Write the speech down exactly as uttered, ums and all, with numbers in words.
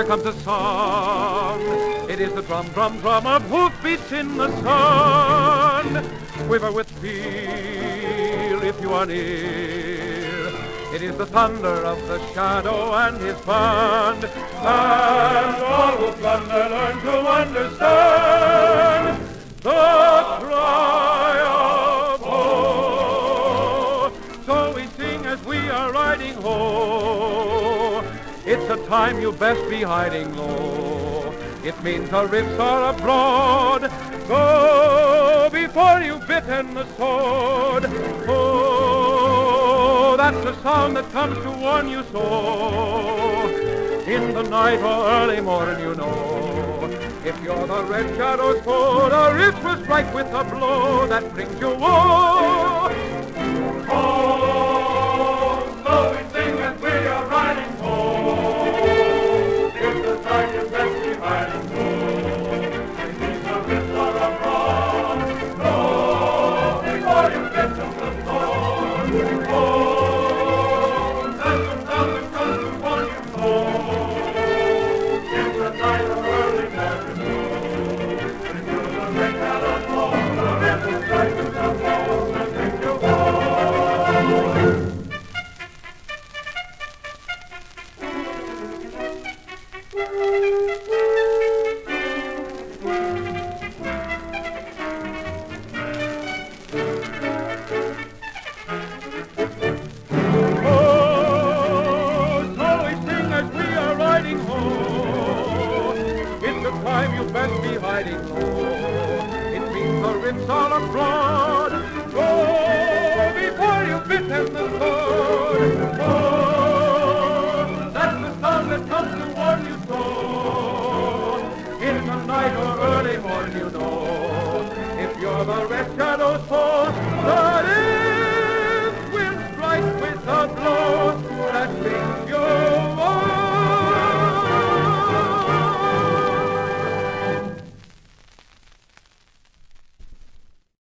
comes a song. It is the drum, drum, drum of hoofbeats in the sun. Quiver with fear if you are near. It is the thunder of the shadow and his band. And all who plunder learn to understand the cry of ho. So we sing as we are riding ho. It's a time you best be hiding low. It means the riffs are abroad. Go before you've bitten the sword. Oh, that's the sound that comes to warn you so. In the night or early morn, you know. If you're the red shadow's foe, the riff will strike with a blow that brings you woe. Oh, so we sing as we are riding home. It's the time you best be hiding home. It means the riffs are abroad. Go before you get to the sword. Oh, that's the sound that comes to warn you so. In the night or early morning, if you're the red shadow's foe, the riff will strike with a blow that brings you home. Time you best be hiding low. It means the riffs all abroad.